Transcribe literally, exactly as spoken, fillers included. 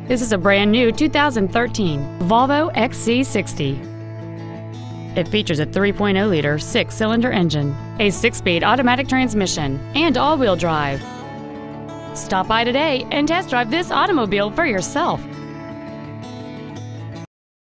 This is a brand new two thousand thirteen Volvo X C sixty. It features a three point oh liter six-cylinder engine, a six-speed automatic transmission, and all-wheel drive. Stop by today and test drive this automobile for yourself.